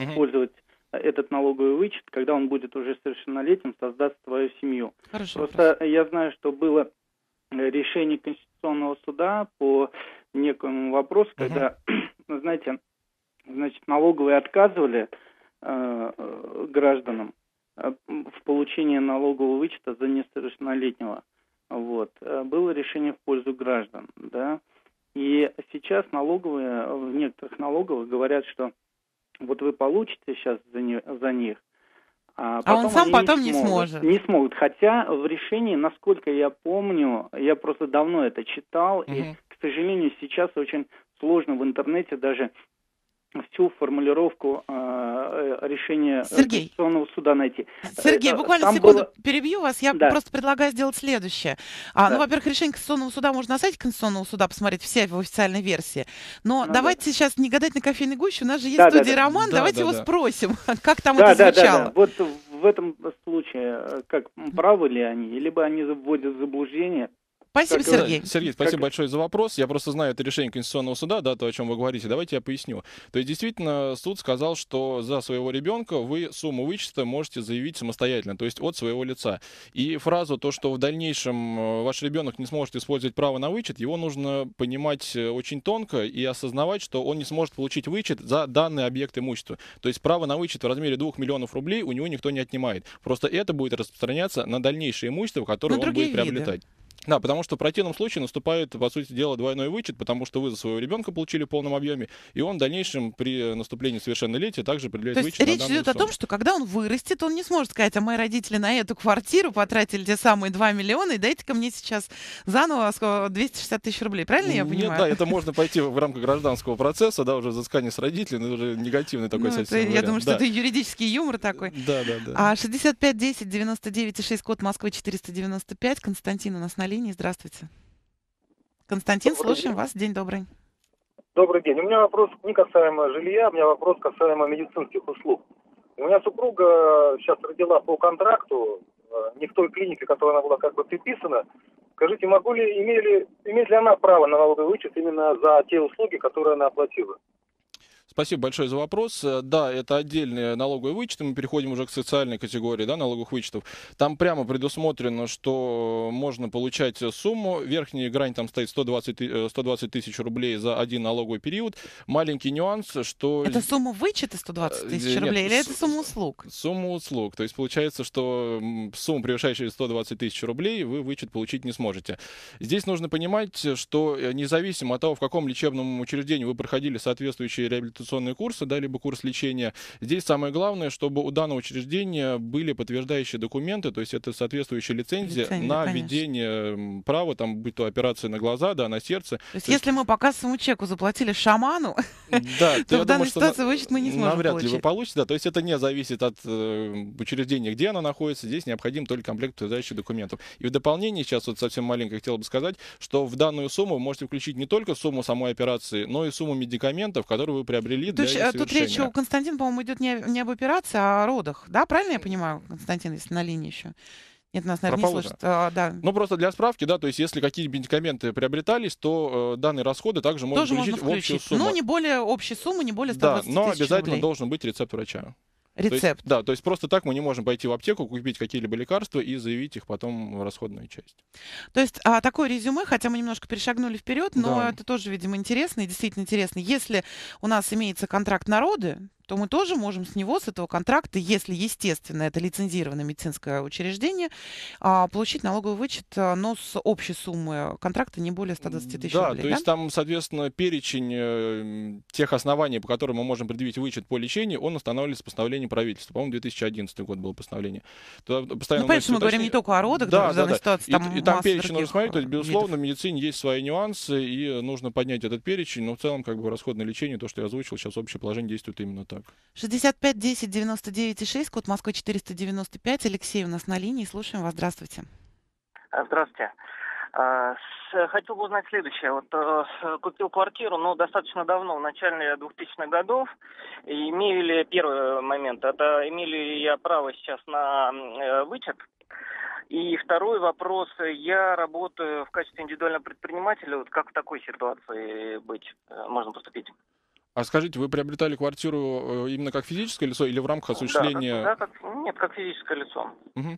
этот налоговый вычет, когда он будет уже совершеннолетним, создать свою семью? Хорошо. Просто я знаю, что было решение Конституционного суда по некому вопросу, когда, знаете, налоговые отказывали гражданам в получении налогового вычета за несовершеннолетнего. Вот. Было решение в пользу граждан, да. И сейчас налоговые, в некоторых налоговых говорят, что вот вы получите сейчас за них, а он сам потом не сможет. Не смогут. Хотя в решении, насколько я помню, я просто давно это читал, и, к сожалению, сейчас очень сложно в интернете даже всю формулировку решения Конституционного суда найти. Сергей, буквально секунду перебью вас. Я просто предлагаю сделать следующее. Ну, во-первых, решение Конституционного суда можно на сайте Конституционного суда посмотреть, все в официальной версии. Но давайте сейчас не гадать на кофейной гуще. У нас же есть в студии Роман. Давайте его спросим, как там это звучало. Вот в этом случае, как правы ли они, либо они вводят в заблуждение. Спасибо, Сергей. Сергей, спасибо большое за вопрос. Я просто знаю это решение Конституционного суда, да, то, о чем вы говорите. Давайте я поясню. То есть, действительно, суд сказал, что за своего ребенка вы сумму вычета можете заявить самостоятельно, то есть от своего лица. И фразу, то, что в дальнейшем ваш ребенок не сможет использовать право на вычет, его нужно понимать очень тонко и осознавать, что он не сможет получить вычет за данный объект имущества. То есть право на вычет в размере 2 миллионов рублей у него никто не отнимает. Просто это будет распространяться на дальнейшее имущество, которое он будет приобретать. Да, потому что в противном случае наступает, по сути дела, двойной вычет, потому что вы за своего ребенка получили в полном объеме, и он в дальнейшем при наступлении совершеннолетия также определяет вычет. То есть речь идет о том, что когда он вырастет, он не сможет сказать: а мои родители на эту квартиру потратили те самые 2 миллиона, и дайте-ка мне сейчас заново 260 тысяч рублей. Правильно я понимаю? Нет, да, это можно пойти в рамках гражданского процесса, да, уже взыскание с родителями, но уже негативный такой совсем вариант. Я думаю, что это юридический юмор такой. Да. 65 10 99 6, код Москвы 495. Константин у нас на линии. Здравствуйте. Константин, слушаем вас. День добрый. Добрый день. У меня вопрос не касаемо жилья, у меня вопрос касаемо медицинских услуг. У меня супруга сейчас родила по контракту, не в той клинике, в которой она была как бы приписана. Скажите, имеет ли она право на налоговый вычет именно за те услуги, которые она оплатила? Спасибо большое за вопрос. Да, это отдельные налоговые вычеты. Мы переходим уже к социальной категории, да, налоговых вычетов. Там прямо предусмотрено, что можно получать сумму. Верхняя грань там стоит 120 тысяч рублей за один налоговый период. Маленький нюанс, что... Это сумма вычета 120 тысяч рублей или это сумма услуг? Сумма услуг. То есть получается, что сумму, превышающую 120 тысяч рублей, вы вычет получить не сможете. Здесь нужно понимать, что независимо от того, в каком лечебном учреждении вы проходили соответствующие реабилитационные курсы, да, либо курс лечения. Здесь самое главное, чтобы у данного учреждения были подтверждающие документы, то есть это соответствующая лицензия на ведение права, там, будь то операция на глаза, да, на сердце. То есть если мы по кассовому чеку заплатили шаману, то в данной ситуации вычет мы не сможем получить. Навряд ли вы получите, да, то есть это не зависит от учреждения, где оно находится, здесь необходим только комплект подтверждающих документов. И в дополнение, сейчас вот совсем маленько хотел бы сказать, что в данную сумму вы можете включить не только сумму самой операции, но и сумму медикаментов, которые вы приобрели. То есть тут речь у Константина, по-моему, идет не об операции, а о родах. Да, правильно я понимаю, Константин, если на линии еще? Нет, нас, наверное, не слышат. Да. Ну, просто для справки, да, то есть если какие-то медикаменты приобретались, то данные расходы также можно включить в общую сумму. Ну, не более общей суммы, не более 120 тысяч рублей. Да, но обязательно должен быть рецепт врача. Рецепт. То есть просто так мы не можем пойти в аптеку, купить какие-либо лекарства и заявить их потом в расходную часть. То есть такое резюме, хотя мы немножко перешагнули вперед, но это тоже, видимо, интересно и действительно интересно. Если у нас имеется контракт на роды, то мы тоже можем с него, с этого контракта, если, естественно, это лицензированное медицинское учреждение, получить налоговый вычет, но с общей суммы контракта не более 120 тысяч рублей. Да, то есть там, соответственно, перечень тех оснований, по которым мы можем предъявить вычет по лечению, он устанавливается постановлением правительства. По-моему, 2011 год было постановление. Конечно, мы говорим не только о родах, да, в данной ситуации. И там перечень нужно смотреть, то есть, безусловно, в медицине есть свои нюансы, и нужно поднять этот перечень, но в целом, как бы, расходное лечение, то, что я озвучил, сейчас общее положение действует именно так. 65 10 99 6, код Москвы 495. Алексей у нас на линии. Слушаем вас. Здравствуйте. Здравствуйте. Хотел бы узнать следующее. Вот купил квартиру, но достаточно давно, в начале 2000-х годов. И имею ли, первый момент, это имею ли я право сейчас на вычет? И второй вопрос. Я работаю в качестве индивидуального предпринимателя. Вот как в такой ситуации быть? Можно поступить? А скажите, вы приобретали квартиру именно как физическое лицо или в рамках осуществления... Нет, как физическое лицо.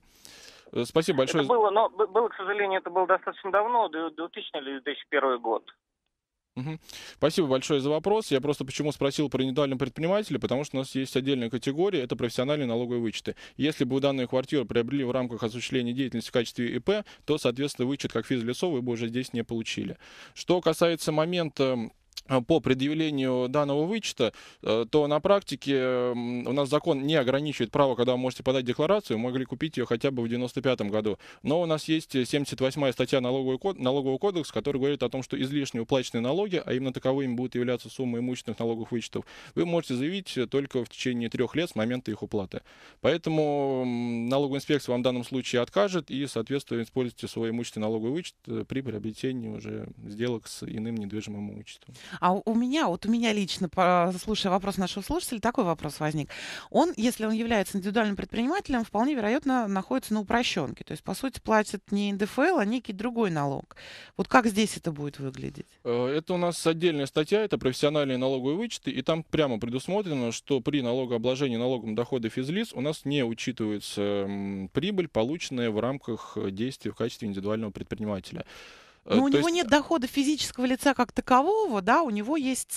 Угу. Спасибо большое. Это было, к сожалению, это было достаточно давно, 2000 или 2001 год. Угу. Спасибо большое за вопрос. Я просто почему спросил про индивидуального предпринимателя, потому что у нас есть отдельная категория, это профессиональные налоговые вычеты. Если бы вы данную квартиру приобрели в рамках осуществления деятельности в качестве ИП, то, соответственно, вычет как физлицо вы бы уже здесь не получили. Что касается момента по предъявлению данного вычета, то на практике у нас закон не ограничивает право, когда вы можете подать декларацию, вы могли купить ее хотя бы в 95-м году. Но у нас есть 78-я статья налогового кодекса, которая говорит о том, что излишне уплаченные налоги, а именно таковыми будут являться суммы имущественных налоговых вычетов, вы можете заявить только в течение 3 лет с момента их уплаты. Поэтому налоговая инспекция вам в данном случае откажет и, соответственно, используйте свой имущественный налоговый вычет при приобретении уже сделок с иным недвижимым имуществом. А у меня лично, слушая вопрос нашего слушателя, такой вопрос возник. Если он является индивидуальным предпринимателем, вполне вероятно находится на упрощенке. То есть, по сути, платит не НДФЛ, а некий другой налог. Вот как здесь это будет выглядеть? Это у нас отдельная статья, это профессиональные налоговые вычеты, и там прямо предусмотрено, что при налогообложении налогом дохода физлиц у нас не учитывается прибыль, полученная в рамках действий в качестве индивидуального предпринимателя. Но у него нет дохода физического лица как такового, да, у него есть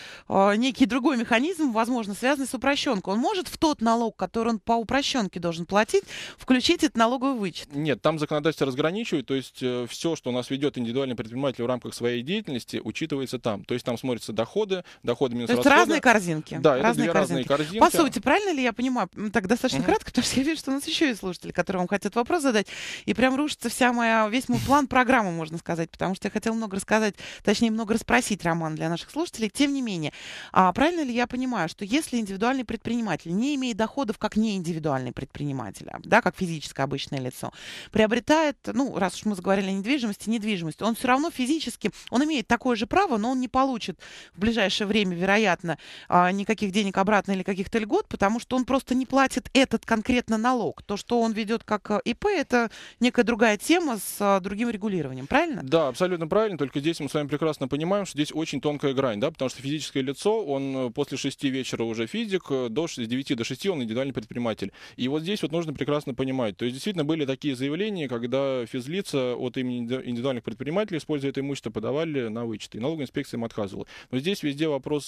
некий другой механизм, возможно, связанный с упрощенкой. Он может в тот налог, который он по упрощенке должен платить, включить этот налоговый вычет? Нет, там законодательство разграничивает, то есть все, что у нас ведет индивидуальный предприниматель в рамках своей деятельности, учитывается там. То есть там смотрятся доходы минус расходы. То есть разные корзинки. Да, это две разные корзинки. По сути, правильно ли я понимаю, так достаточно кратко, потому что я вижу, что у нас еще есть слушатели, которые вам хотят вопрос задать, и прям рушится весь мой план программы, можно сказать. рассказать, потому что я хотела много рассказать, точнее, много расспросить, Роман, для наших слушателей. Тем не менее, правильно ли я понимаю, что если индивидуальный предприниматель не имеет доходов как неиндивидуальный предприниматель, да, как физическое обычное лицо, приобретает, ну, раз уж мы заговорили о недвижимость, он все равно физически, он имеет такое же право, но он не получит в ближайшее время, вероятно, никаких денег обратно или каких-то льгот, потому что он просто не платит этот конкретно налог. То, что он ведет как ИП, это некая другая тема с другим регулированием, правильно? Да, абсолютно правильно, только здесь мы с вами прекрасно понимаем, что здесь очень тонкая грань, да, потому что физическое лицо, он после 6 вечера уже физик, с 9 до 6 он индивидуальный предприниматель. И вот здесь вот нужно прекрасно понимать, то есть действительно были такие заявления, когда физлица от имени индивидуальных предпринимателей, используя это имущество, подавали на вычет, и налоговая инспекция им отказывала. Но здесь везде вопрос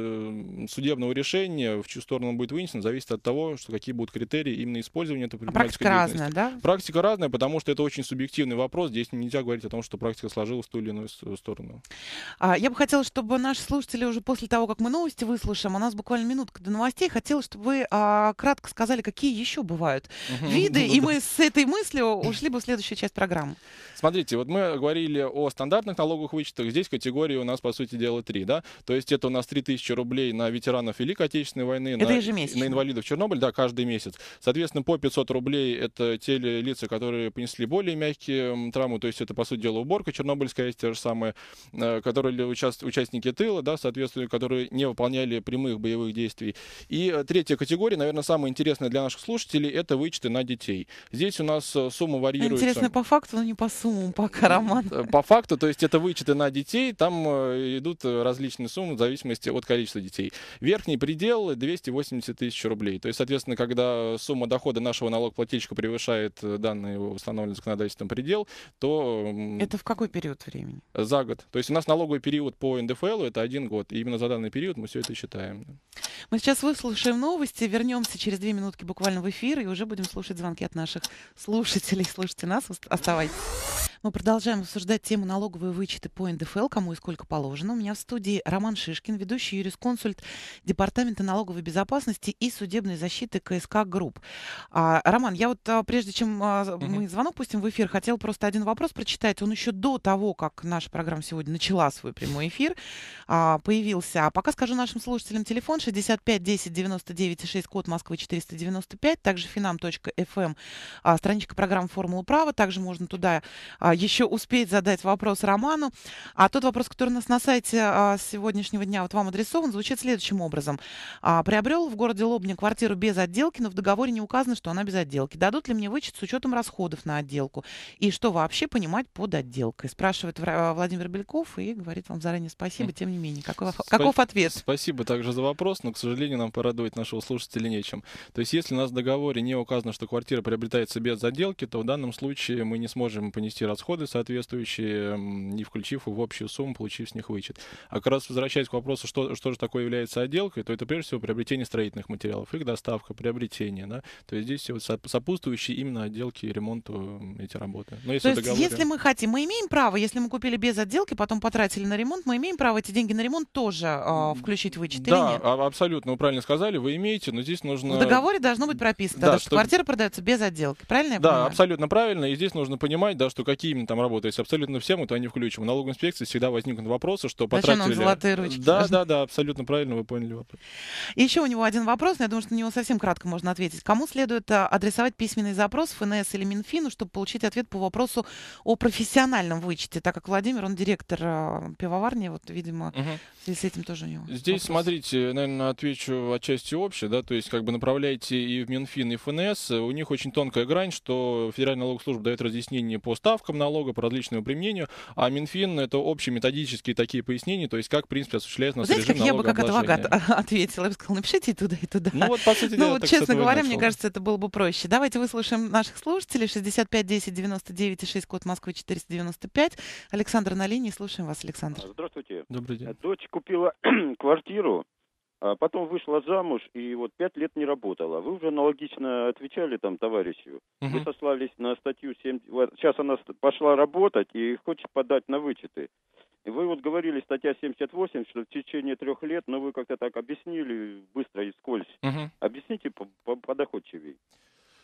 судебного решения, в чью сторону он будет вынесен, зависит от того, что какие будут критерии именно использования этого предпринимательской деятельности. Практика разная, да? Практика разная, потому что это очень субъективный вопрос. Здесь нельзя говорить о том, что практика сложилась в ту или иную сторону. Я бы хотела, чтобы наши слушатели уже после того, как мы новости выслушаем, у нас буквально минутка до новостей, хотела, чтобы вы кратко сказали, какие еще бывают виды, и мы с этой мыслью ушли бы в следующую часть программы. Смотрите, вот мы говорили о стандартных налоговых вычетах. Здесь категории у нас, по сути дела, 3, да? То есть это у нас 3000 рублей на ветеранов Великой Отечественной войны, это на инвалидов Чернобыля, да, каждый месяц. Соответственно, по 500 рублей это те лица, которые понесли более мягкие травмы, то есть это, по сути дела, уборка чернобыльская, есть те же самые, которые участники тыла, да, соответственно, которые не выполняли прямых боевых действий. И третья категория, наверное, самая интересная для наших слушателей, это вычеты на детей. Здесь у нас сумма варьируется. Интересно по факту, но не по суммам пока, Роман. По факту, то есть это вычеты на детей, там идут различные суммы в зависимости от количества детей. Верхний предел 280 тысяч рублей. То есть, соответственно, когда сумма дохода нашего налогоплательщика превышает данный установленный законодательством предел, то... Это в какой период времени? За год. То есть у нас налоговый период по НДФЛ это 1 год. И именно за данный период мы все это считаем. Мы сейчас выслушаем новости, вернемся через 2 минутки буквально в эфир и уже будем слушать звонки от наших слушателей. Слушайте нас, оставайтесь. Мы продолжаем обсуждать тему налоговые вычеты по НДФЛ, кому и сколько положено. У меня в студии Роман Шишкин, ведущий юрисконсульт Департамента налоговой безопасности и судебной защиты КСК Групп. Роман, я вот прежде чем мы звонок пустим в эфир, хотел просто один вопрос прочитать. Он еще до того, как наша программа сегодня начала свой прямой эфир, появился. А пока скажу нашим слушателям телефон 65 10 99 6, код Москвы 495, также finam.fm, страничка программы «Формула права». Также можно туда еще успеть задать вопрос Роману. А тот вопрос, который у нас на сайте сегодняшнего дня вот вам адресован, звучит следующим образом. Приобрел в городе Лобня квартиру без отделки, но в договоре не указано, что она без отделки. Дадут ли мне вычет с учетом расходов на отделку? И что вообще понимать под отделкой? Спрашивает Владимир Бельков и говорит вам заранее спасибо. Тем не менее, каков ответ? Спасибо также за вопрос, но, к сожалению, нам порадовать нашего слушателя нечем. То есть, если у нас в договоре не указано, что квартира приобретается без отделки, то в данном случае мы не сможем понести расходы соответствующие, не включив в общую сумму, получив с них вычет. А как раз возвращаясь к вопросу, что же такое является отделкой, то это прежде всего приобретение строительных материалов, их доставка, приобретение, да, то есть здесь все сопутствующие именно отделке и ремонту эти работы. Но если то есть, если мы хотим, мы имеем право, если мы купили без отделки, потом потратили на ремонт, мы имеем право эти деньги на ремонт тоже включить в вычет или нет? Да, абсолютно, вы правильно сказали, вы имеете, но здесь нужно... В договоре должно быть прописано, да, что квартира продается без отделки, правильно я понимаю? Да, абсолютно правильно, и здесь нужно понимать, да, что какие именно там работы, если абсолютно все, мы туда не включим. В налоговой инспекции всегда возникнут вопросы, что потратили... Зачем нам золотые ручки? Да, абсолютно правильно, вы поняли вопрос. И еще у него один вопрос, но я думаю, что на него совсем кратко можно ответить. Кому следует адресовать письменный запрос в ФНС или Минфину, чтобы получить ответ по вопросу о профессиональном вычете, так как Владимир, он директор пивоварни, вот, видимо, в связи с этим тоже у него здесь, вопрос. Смотрите, наверное, отвечу отчасти общее, да, то есть как бы направляйте и в Минфин, и в ФНС, у них очень тонкая грань, что Федеральная налоговая служба дает разъяснение по ставкам налога, по различному применению, а Минфин — это общие методические такие пояснения, то есть как, в принципе, осуществляется у нас режим налогообложения. Я бы как адвокат ответила, я бы сказала, напишите и туда, и туда. Ну вот, по сути дела, вот, честно говоря, мне кажется, это было бы проще. Давайте выслушаем наших слушателей. 65 10 99 6, код Москвы 495. Александр на линии, слушаем вас, Александр. Здравствуйте. Добрый день. Дочь купила квартиру, а потом вышла замуж и вот 5 лет не работала. Вы уже аналогично отвечали там товарищу. Вы сослались на статью 7. Сейчас она пошла работать и хочет подать на вычеты. И вы вот говорили, статья 78, что в течение 3 лет, но вы как-то так объяснили быстро и вскользь. Объясните подоходчивее.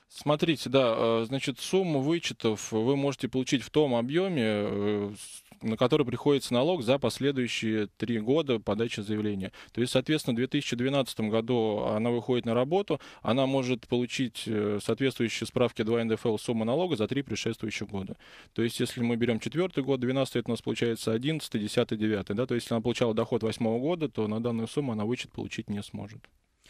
Смотрите, да, значит, сумму вычетов вы можете получить в том объеме, на который приходится налог за последующие 3 года подачи заявления. То есть, соответственно, в 2012 году она выходит на работу, она может получить соответствующие справки 2 НДФЛ сумму налога за 3 предшествующих года. То есть, если мы берем 4-й год, 12-й, это у нас получается 11-й, 10-й, 9-й. Да? То есть, если она получала доход 8-го года, то на данную сумму она вычет получить не сможет.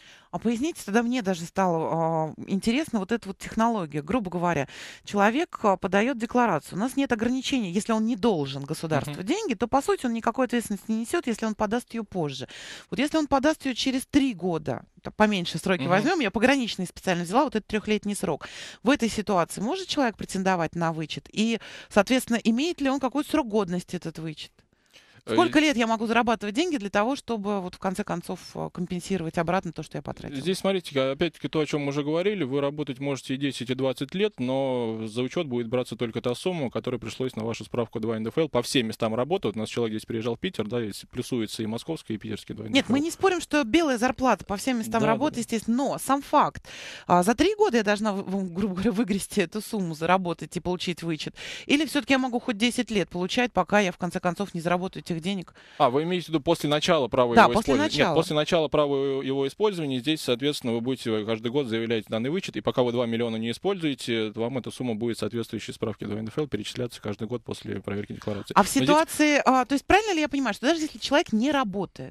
А поясните, тогда мне даже стало интересно вот эта вот технология. Грубо говоря, человек подает декларацию. У нас нет ограничений. Если он не должен государству деньги, то, по сути, он никакой ответственности не несет, если он подаст ее позже. Вот если он подаст ее через 3 года, поменьше сроки возьмем, я пограничный специально взяла, вот этот 3-летний срок. В этой ситуации может человек претендовать на вычет? И, соответственно, имеет ли он какой-то срок годности, этот вычет? Сколько лет я могу зарабатывать деньги для того, чтобы вот в конце концов компенсировать обратно то, что я потратила? Здесь, смотрите, опять-таки то, о чем мы уже говорили, вы работать можете и 10, и 20 лет, но за учет будет браться только та сумма, которая пришлось на вашу справку 2 НДФЛ по всем местам работы. Вот у нас человек здесь приезжал в Питер, да, здесь плюсуется и московский, и питерский 2 НДФЛ. Нет, мы не спорим, что белая зарплата по всем местам работы, естественно, но сам факт. За 3 года я должна, грубо говоря, выгрести эту сумму, заработать и получить вычет. Или все-таки я могу хоть 10 лет получать, пока я в конце концов не заработаю этих денег? Вы имеете в виду после начала права его использования? Начала. Нет, после начала права его использования здесь, соответственно, вы будете каждый год заявлять данный вычет, и пока вы 2 миллиона не используете, то вам эта сумма будет соответствующей справки 2 НДФЛ перечисляться каждый год после проверки декларации. А в ситуации, то есть правильно ли я понимаю, что даже если человек не работает,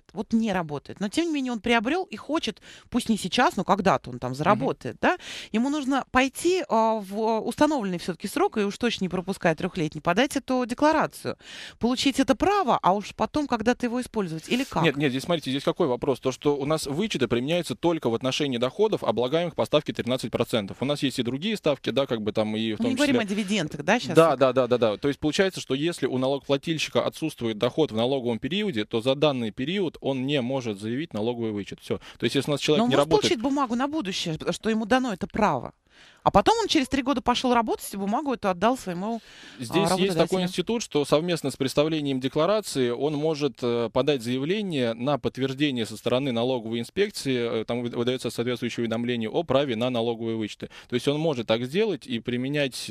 но тем не менее он приобрел и хочет, пусть не сейчас, но когда-то он там заработает, да, ему нужно пойти в установленный все-таки срок, и уж точно не пропуская 3-летний, подать эту декларацию, получить это право, а уж потом когда-то его использовать, или как? Нет, здесь, смотрите, здесь какой вопрос? То, что у нас вычеты применяются только в отношении доходов, облагаемых по ставке 13%. У нас есть и другие ставки, да, как бы там и в том числе... Мы не говорим о дивидендах, да, сейчас? Да. То есть получается, что если у налогоплательщика отсутствует доход в налоговом периоде, то за данный период он не может заявить налоговый вычет. Все. То есть если у нас человек не работает... Но он может получить бумагу на будущее, что ему дано это право. А потом он через 3 года пошел работать, и бумагу эту отдал своему Здесь есть такой институт, что совместно с представлением декларации он может подать заявление на подтверждение со стороны налоговой инспекции, там выдается соответствующее уведомление о праве на налоговые вычеты. То есть он может так сделать и применять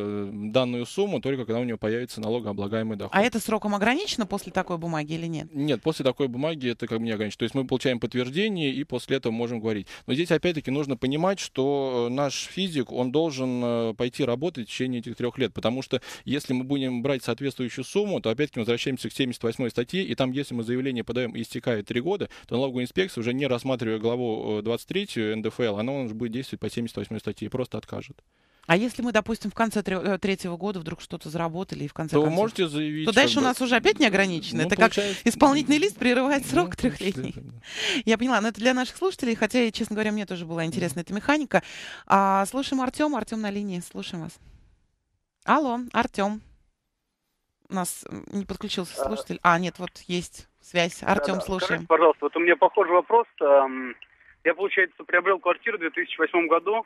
данную сумму только когда у него появится налогооблагаемый доход. А это сроком ограничено после такой бумаги или нет? Нет, после такой бумаги это как бы не ограничено. То есть мы получаем подтверждение и после этого можем говорить. Но здесь опять-таки нужно понимать, что наш физик, он должен пойти работать в течение этих 3 лет, потому что если мы будем брать соответствующую сумму, то опять-таки мы возвращаемся к 78 статье, и там, если мы заявление подаем и истекает 3 года, то налоговая инспекция, уже не рассматривая главу 23 НДФЛ, она уже будет действовать по 78 статье и просто откажет. А если мы, допустим, в конце 3-го года вдруг что-то заработали и в конце концов... Вы можете заявить... То дальше у нас уже опять не ограничено. Это получается... как исполнительный лист прерывает срок 3-летний. Я поняла, но это для наших слушателей, хотя, честно говоря, мне тоже была интересна эта механика. Слушаем Артема. Артем на линии. Слушаем вас. Алло, Артем. У нас не подключился слушатель. Нет, вот есть связь. Артем, слушаем. Скажите, пожалуйста, вот у меня похожий вопрос. Я, получается, приобрел квартиру в 2008 году.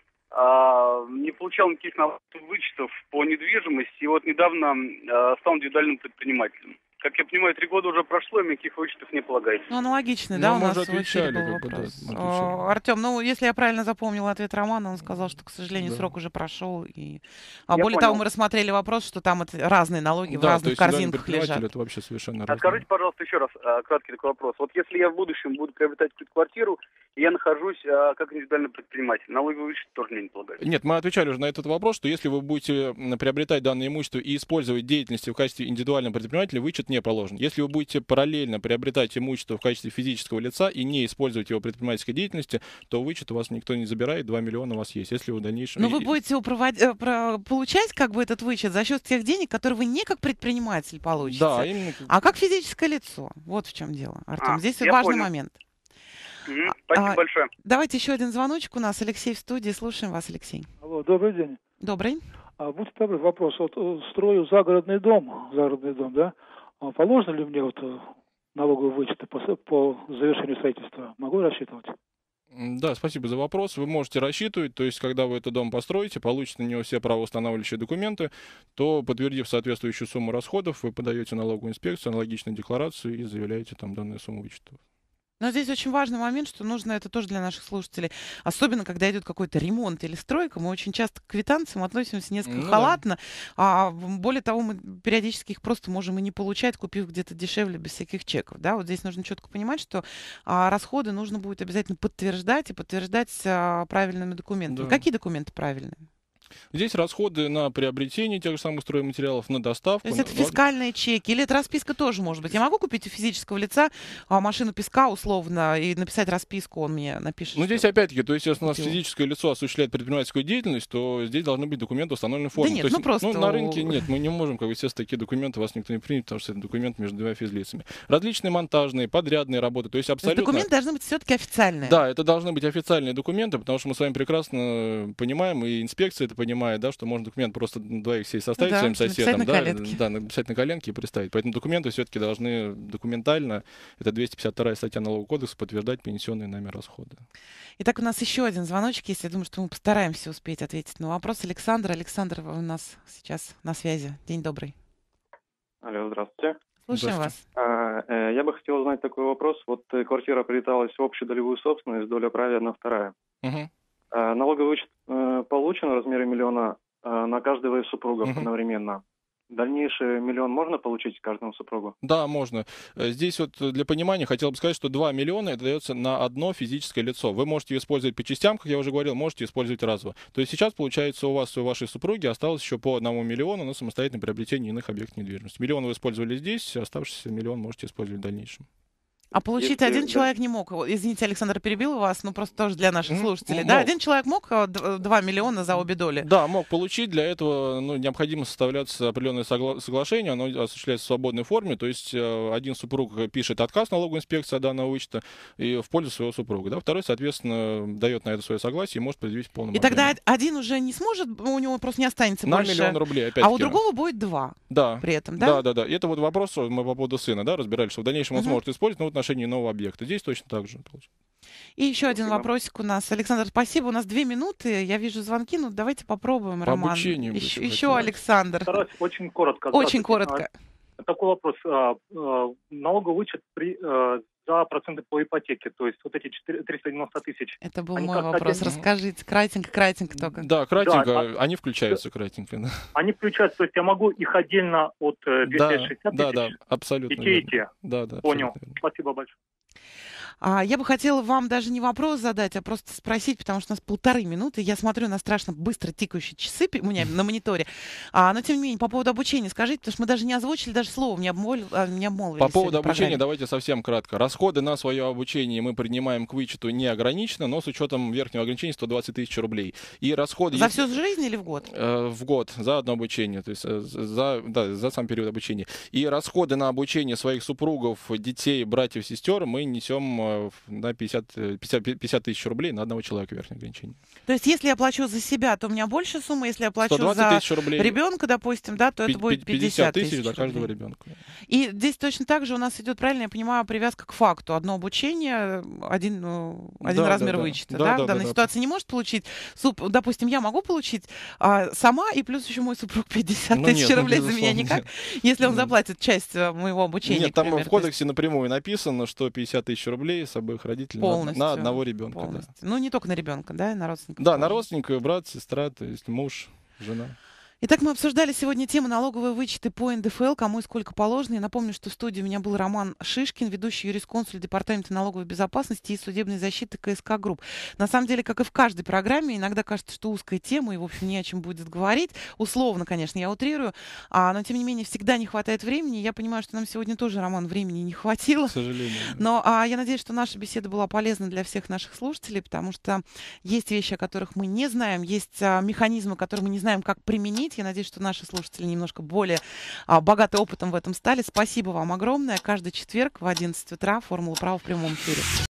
Не получал никаких вычетов по недвижимости, и вот недавно стал индивидуальным предпринимателем. Как я понимаю, 3 года уже прошло, и никаких вычетов не полагается. Аналогичный, да, у нас в эфире был вопрос. Артем, если я правильно запомнила ответ Романа, он сказал, что, к сожалению, срок уже прошел. И... более того, мы рассмотрели вопрос, что там разные налоги в разных корзинках лежат. Это вообще совершенно разное. Скажите, пожалуйста, еще раз краткий такой вопрос. Вот если я в будущем буду приобретать какую-то квартиру, и я нахожусь как индивидуальный предприниматель, налоговый вычет тоже мне не полагается? Нет, мы отвечали уже на этот вопрос, что если вы будете приобретать данное имущество и использовать деятельность в качестве индивидуального предпринимателя, вычет не положен. Если вы будете параллельно приобретать имущество в качестве физического лица и не использовать его в предпринимательской деятельности, то вычет у вас никто не забирает, 2 миллиона у вас есть. Если вы в дальнейшем... Но вы будете получать как бы этот вычет за счет тех денег, которые вы не как предприниматель получите, да, именно... а как физическое лицо. Вот в чем дело, Артем. Здесь важный момент. Спасибо большое. Давайте еще один звоночек у нас. Алексей в студии. Слушаем вас, Алексей. Алло, добрый день. Добрый. Будьте добры, вопрос. Вот строю загородный дом, да? Положено ли мне налоговые вычеты по завершению строительства? Могу рассчитывать? Да, спасибо за вопрос. Вы можете рассчитывать, то есть, когда вы этот дом построите, получите на него все правоустанавливающие документы, то, подтвердив соответствующую сумму расходов, вы подаете налоговую инспекцию, аналогичную декларацию и заявляете там данную сумму вычетов. Но здесь очень важный момент, что нужно, это тоже для наших слушателей, особенно когда идет какой-то ремонт или стройка, мы очень часто к квитанциям относимся несколько халатно, а более того, мы периодически их просто можем и не получать, купив где-то дешевле, без всяких чеков, да, вот здесь нужно четко понимать, что расходы нужно будет обязательно подтверждать правильными документами. Да. Какие документы правильные? Здесь расходы на приобретение тех же самых стройматериалов, на доставку. То есть это фискальные чеки, или это расписка тоже может быть? Я могу купить у физического лица машину песка условно и написать расписку, он мне напишет? Ну, здесь опять-таки, то есть если у нас физическое лицо осуществляет предпринимательскую деятельность, то здесь должны быть документы в установленной форме. Да нет, то есть, просто... на рынке нет, мы не можем, естественно, такие документы вас никто не примет, потому что это документ между двумя физлицами. Различные монтажные, подрядные работы, то есть абсолютно... То есть документы должны быть все-таки официальные? Да, это должны быть официальные документы, потому что мы с вами прекрасно понимаем, и инспекция это понимает, да, что можно документ просто двоих сесть составить своим соседом, написать на коленке и представить. Поэтому документы все-таки должны документально, это 252 статья Налогового кодекса, подтверждать перенесенные нами расходы. Итак, у нас еще один звоночек есть. Я думаю, что мы постараемся успеть ответить на вопрос. Александр, вы у нас сейчас на связи. День добрый. Алло, здравствуйте. Слушаем вас. Я бы хотел узнать такой вопрос. Вот квартира приобреталась в общую долевую собственность, доля праве 1/2. Угу. Налоговый вычет получен в размере 1 000 000 на каждого из супругов одновременно. Дальнейший 1 000 000 можно получить каждому супругу? Да, можно. Здесь вот для понимания хотел бы сказать, что 2 миллиона это дается на одно физическое лицо. Вы можете использовать по частям, как я уже говорил, можете использовать разово. То есть сейчас, получается, у вас и у вашей супруги осталось еще по 1 миллиону на самостоятельное приобретение иных объектов недвижимости. 1 000 000 вы использовали здесь, оставшийся 1 миллион можете использовать в дальнейшем. А получить один человек не мог. Извините, Александр, перебил вас, но просто тоже для наших слушателей. Да, один человек мог 2 миллиона за обе доли? Да, мог получить. Для этого необходимо составляться определенное соглашение, оно осуществляется в свободной форме. То есть один супруг пишет отказ налоговой инспекции от данного вычета и в пользу своего супруга. Да? Второй, соответственно, дает на это свое согласие и может предъявить в полном объеме. И тогда один уже не сможет, у него просто не останется на больше. 1 000 000 рублей, опять-таки. А у другого будет 2 при этом, да? Да. И это вот вопрос, мы по поводу сына, да, разбирали, что в дальнейшем он сможет использовать, но в отношении нового объекта. Здесь точно так же. И еще один вопросик у нас. Александр, спасибо. У нас 2 минуты. Я вижу звонки. Ну, давайте попробуем, Роман. Обучение. Еще Александр. Стараюсь очень коротко. Очень коротко. Такой вопрос. Налоговый вычет за проценты по ипотеке, то есть вот эти 390 тысяч. Это был мой вопрос. Расскажите, кратенько только. Да, кратенько. Они включаются кратенько. Да. Они включаются, то есть я могу их отдельно от 260 тысяч? Да, абсолютно. И те. Да. Понял. Спасибо большое. Я бы хотела вам даже не вопрос задать, а просто спросить, потому что у нас 1,5 минуты. Я смотрю на страшно быстро тикающие часы у меня на мониторе. Но, тем не менее, по поводу обучения скажите, потому что мы даже не озвучили, даже словом не обмолвились. По поводу обучения давайте совсем кратко. Расходы на свое обучение мы принимаем к вычету не ограниченно, но с учетом верхнего ограничения 120 тысяч рублей. И расходы... За всю жизнь или в год? В год, за одно обучение, то есть за сам период обучения. И расходы на обучение своих супругов, детей, братьев, сестер мы несем на 50 тысяч рублей на одного человека верхнее ограничение. То есть, если я плачу за себя, то у меня больше суммы, если я плачу за ребенка, допустим, да, то это будет 50 тысяч за каждого ребенка. И здесь точно так же у нас идет, правильно я понимаю, привязка к факту. Одно обучение, один размер вычета. Да, в данной ситуации не может получить. Допустим, я могу получить сама, и плюс еще мой супруг 50 тысяч рублей за меня никак, если он заплатит часть моего обучения. Нет, там в кодексе напрямую написано, что 50 тысяч рублей с обоих родителей на одного ребенка. Да. Ну, не только на ребенка, да, на родственника. Да, на родственника, брат, сестра, то есть муж, жена. Итак, мы обсуждали сегодня тему налоговые вычеты по НДФЛ, кому и сколько положено. Я напомню, что в студии у меня был Роман Шишкин, ведущий юрисконсульт Департамента налоговой безопасности и судебной защиты КСК Групп. На самом деле, как и в каждой программе, иногда кажется, что узкая тема, и, в общем, не о чем будет говорить. Условно, конечно, я утрирую, но, тем не менее, всегда не хватает времени. Я понимаю, что нам сегодня тоже, Роман, времени не хватило. К сожалению. Но я надеюсь, что наша беседа была полезна для всех наших слушателей, потому что есть вещи, о которых мы не знаем, есть механизмы, которые мы не знаем, как применить. Я надеюсь, что наши слушатели немножко более богаты опытом в этом стали. Спасибо вам огромное. Каждый четверг в 11 утра «Формула права» в прямом эфире.